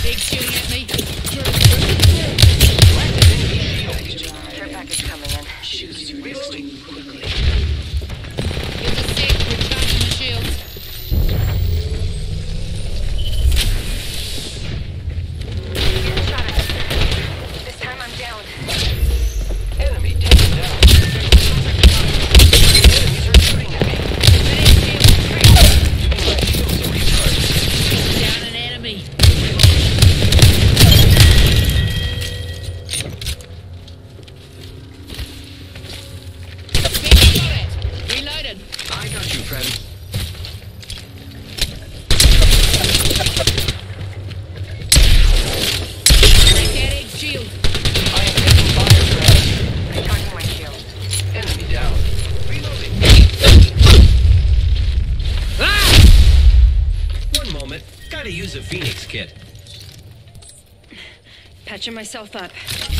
Big shooting at me. Care package coming in. She's reloading quickly. You're the sick. Recharging the shields. Getting shot at. This time I'm down. Enemy taken down. Enemies are shooting at me. My shields are recharged. Down an enemy. Reloaded. I got you, friend. Break that egg shield. I am taking fire, friend. Recharging my shield. Enemy down. Reloading. One moment. Gotta use a Phoenix kit. Patching myself up.